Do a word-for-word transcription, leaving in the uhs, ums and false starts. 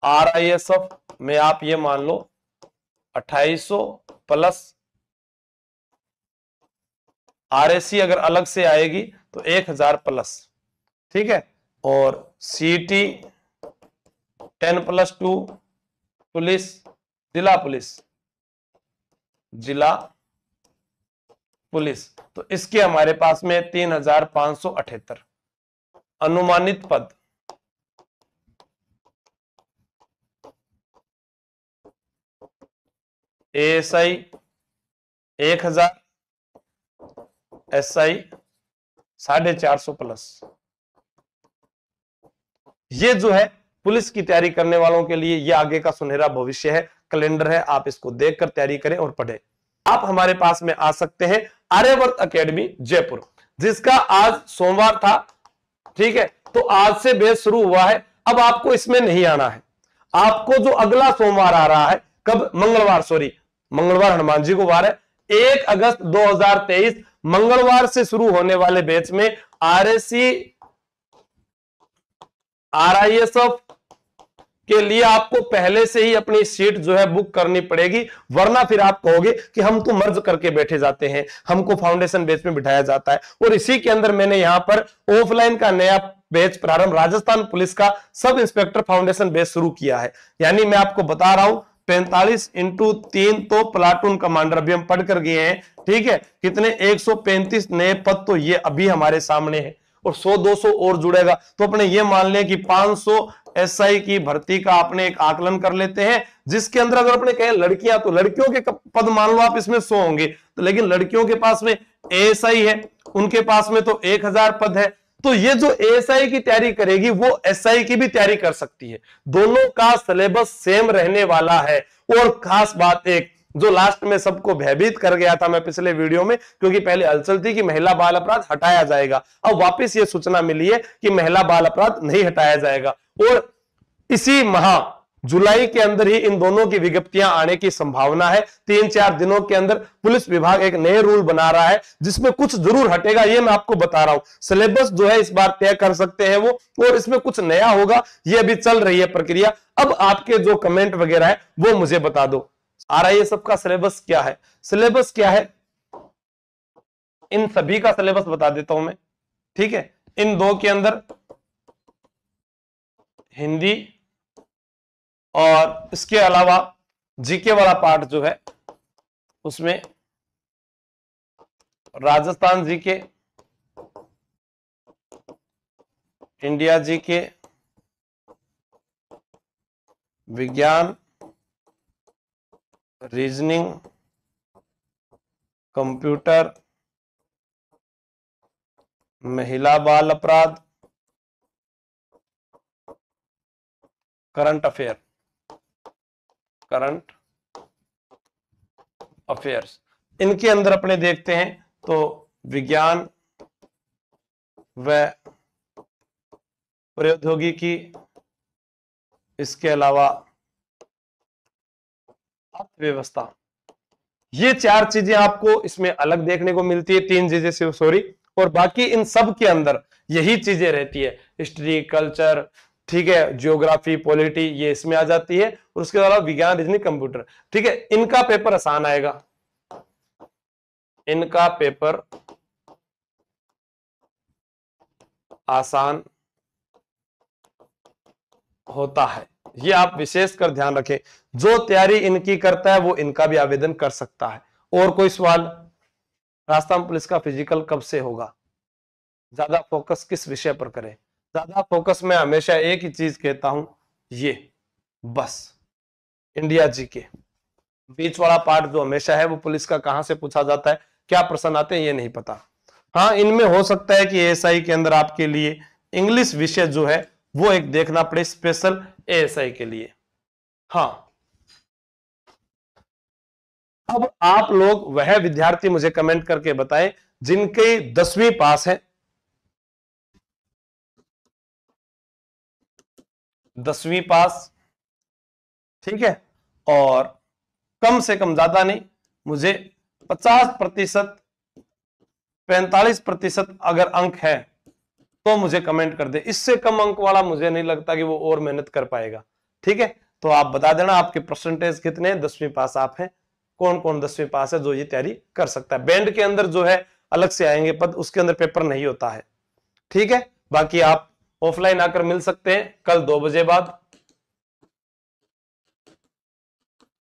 Are I S F में आप ये मान लो अट्ठाईस सौ प्लस आर एस सी अगर अलग से आएगी तो एक हजार प्लस, ठीक है। और C T ten plus two police, जिला पुलिस, जिला पुलिस, तो इसके हमारे पास में तीन हजार पांच सौ अठहत्तर। अनुमानित पद एएसआई एक हजार, एसआई साढ़े चार सौ प्लस। ये जो है पुलिस की तैयारी करने वालों के लिए ये आगे का सुनहरा भविष्य है, कैलेंडर है, आप इसको देखकर तैयारी करें और पढ़ें। आप हमारे पास में आ सकते हैं आर्यवर्त एकेडमी जयपुर, जिसका आज सोमवार था, ठीक है। तो आज से बैच शुरू हुआ है। अब आपको इसमें नहीं आना है, आपको जो अगला सोमवार आ रहा है, कब, मंगलवार, सॉरी मंगलवार हनुमान जी को वार है, एक अगस्त दो हजार तेईस मंगलवार से शुरू होने वाले बैच में आरएससी आरआईएसएफ के लिए आपको पहले से ही अपनी सीट जो है बुक करनी पड़ेगी, वरना फिर आप कहोगे कि हम तो मर्ज करके बैठे जाते हैं, हमको फाउंडेशन बैच में बिठाया जाता है। और इसी के अंदर मैंने यहां पर ऑफलाइन का नया बैच प्रारंभ राजस्थान पुलिस का सब इंस्पेक्टर फाउंडेशन बैच शुरू किया है। यानी मैं आपको बता रहा हूं पैंतालीस इंटू तीन तो प्लाटून कमांडर अभी हम पढ़ कर गए हैं, ठीक है। कितने, एक सौ पैंतीस नए पद तो ये अभी हमारे सामने है, और सौ दो सौ और जुड़ेगा, तो अपने ये मान लें कि पांच सौ एसआई की भर्ती का अपने एक आकलन कर लेते हैं, जिसके अंदर अगर अपने कहें लड़कियां, तो लड़कियों के पद मान लो आप इसमें सौ होंगे, तो लेकिन लड़कियों के पास में एएसआई है, उनके पास में तो एक हजार पद है। तो ये जो एएसआई की तैयारी करेगी वो एसआई की भी तैयारी कर सकती है, दोनों का सिलेबस सेम रहने वाला है। और खास बात एक जो लास्ट में सबको भयभीत कर गया था मैं पिछले वीडियो में, क्योंकि पहले हलचल थी कि महिला बाल अपराध हटाया जाएगा, अब वापस ये सूचना मिली है कि महिला बाल अपराध नहीं हटाया जाएगा। और इसी माह जुलाई के अंदर ही इन दोनों की विज्ञप्तियां आने की संभावना है। तीन चार दिनों के अंदर पुलिस विभाग एक नए रूल बना रहा है, जिसमें कुछ जरूर हटेगा, ये मैं आपको बता रहा हूं। सिलेबस जो है इस बार तय कर सकते हैं वो, और इसमें कुछ नया होगा, ये अभी चल रही है प्रक्रिया। अब आपके जो कमेंट वगैरह है वो मुझे बता दो, आरआईएसएफ का सिलेबस क्या है। सिलेबस क्या है, इन सभी का सिलेबस बता देता हूं मैं, ठीक है। इन दो के अंदर हिंदी और इसके अलावा जीके वाला पार्ट जो है उसमें राजस्थान जीके, इंडिया जीके, विज्ञान, रीजनिंग, कंप्यूटर, महिला बाल अपराध, करंट अफेयर, करंट अफेयर्स। इनके अंदर अपने देखते हैं तो विज्ञान व प्रौद्योगिकी, इसके अलावा अर्थव्यवस्था, ये चार चीजें आपको इसमें अलग देखने को मिलती है, तीन चीजें से सॉरी, और बाकी इन सब के अंदर यही चीजें रहती है, हिस्ट्री, कल्चर, ठीक है, ज्योग्राफी, पॉलिटी, ये इसमें आ जाती है। और उसके अलावा विज्ञान, रीजनिंग, कंप्यूटर, ठीक है। इनका पेपर आसान आएगा, इनका पेपर आसान होता है, ये आप विशेष कर ध्यान रखें। जो तैयारी इनकी करता है वो इनका भी आवेदन कर सकता है। और कोई सवाल, राजस्थान पुलिस का फिजिकल कब से होगा, ज्यादा फोकस किस विषय पर करें, ज्यादा फोकस मैं हमेशा एक ही चीज कहता हूं, ये बस इंडिया जी के बीच वाला पार्ट जो हमेशा है वो पुलिस का कहां से पूछा जाता है, क्या प्रश्न आते हैं ये नहीं पता। हाँ, इनमें हो सकता है कि एएसआई के अंदर आपके लिए इंग्लिश विषय जो है वो एक देखना पड़े स्पेशल एएसआई के लिए। हाँ, अब आप लोग वह विद्यार्थी मुझे कमेंट करके बताएं जिनके दसवीं पास है, दसवीं पास, ठीक है, और कम से कम, ज्यादा नहीं, मुझे पचास प्रतिशत पैंतालीस प्रतिशत अगर अंक है तो मुझे कमेंट कर दे। इससे कम अंक वाला मुझे नहीं लगता कि वो और मेहनत कर पाएगा। ठीक है, तो आप बता देना आपके परसेंटेज कितने हैं, दसवीं पास आप हैं, कौन कौन दसवीं पास है जो ये तैयारी कर सकता है। बैंड के अंदर जो है अलग से आएंगे पद, उसके अंदर पेपर नहीं होता है। ठीक है, बाकी आप ऑफलाइन आकर मिल सकते हैं कल दो बजे बाद।